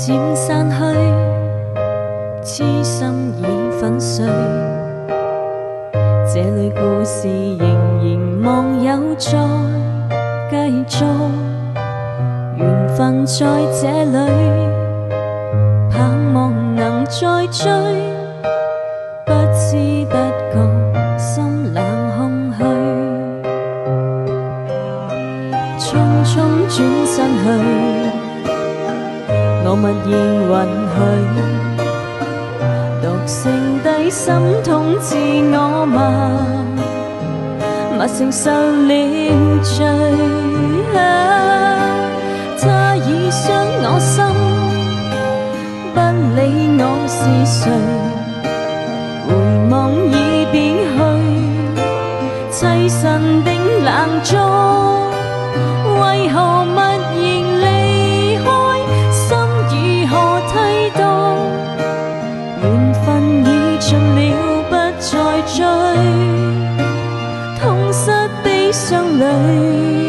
漸散去，痴心已粉碎。這裏故事仍然望有再繼續，緣分在這裏，盼望能再追。不知不覺心冷空虛，匆匆轉身去。我默然允許，獨剩低心痛自我嗎？默承受了罪。他已傷我心，不理我是誰。回望已變去，棲身的冷中，為何默然離開？心如何剃度？緣分已盡了，不再追，痛失悲傷裏。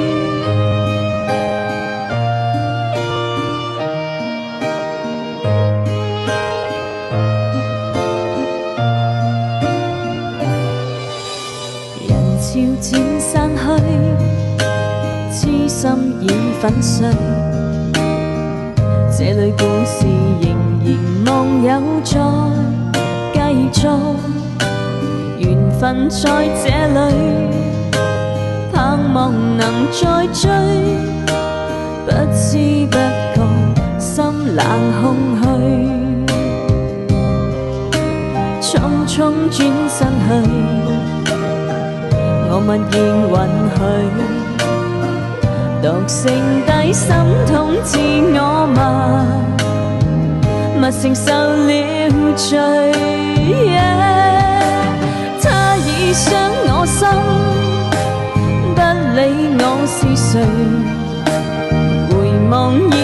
人潮漸散去，痴心已粉碎。這裏故事仍然望有再繼續，緣分在這裏，盼望能再追。不知不覺心冷空虛，匆匆轉身去。我默然允許，獨剩低心痛自我嗎？默承受了罪。他已傷我心，不理我是誰。回望